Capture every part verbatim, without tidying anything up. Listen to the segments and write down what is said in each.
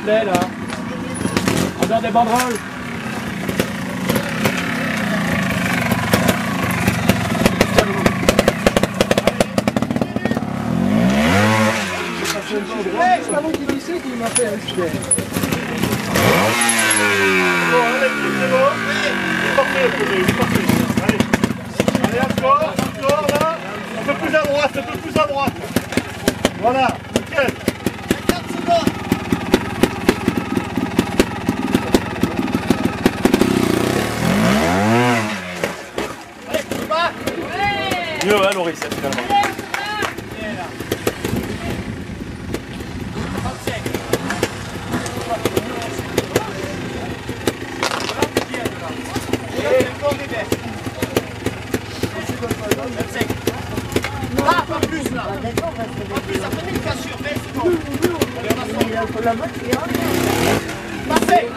plaît, là. En dehors des banderoles. C'est pas moi qui le sais qui m'a fait un filet. Bon, allez, c'est bon. Il est parfait, le premier, il est parfait. Allez. Allez, encore, encore, là. Un peu plus à droite, un peu plus à droite. Voilà, nickel. quatre secondes. Allez, tu vas. Mieux, hein, Laurie, ça, finalement. Là, pas plus là. Pas plus, ça fait une cassure, vingt secondes. Allez, on va sortir. Parfait.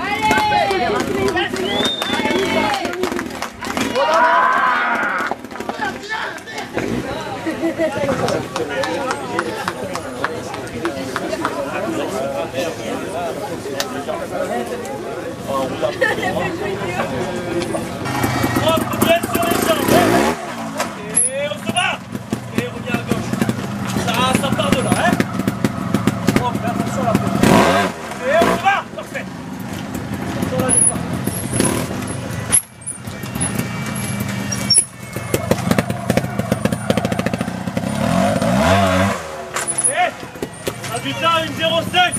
Hop, bien sur les jambes. Et on se bat. Et on revient à gauche. Ça, ça part de là, hein. Hop, fais attention là. Et on se bat. Parfait. Attention là, les pas. Et on a du temps, une zéro cinq.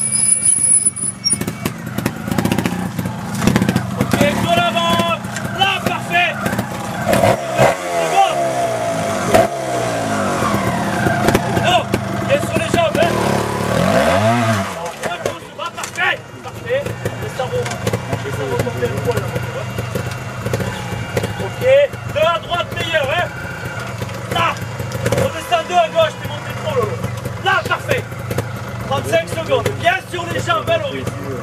Ok, sur l'avant. Là, parfait. Oh, bien sur les jambes, hein. On se bat, parfait. Parfait. Laisse ça remonter. Laisse ça remonter le poil, là. Ok, deux à droite meilleur, hein. Là. Redescends deux à gauche, t'es monté trop, Lolo. Là, parfait. trente-cinq secondes. Bien sur les jambes, hein, Laurie.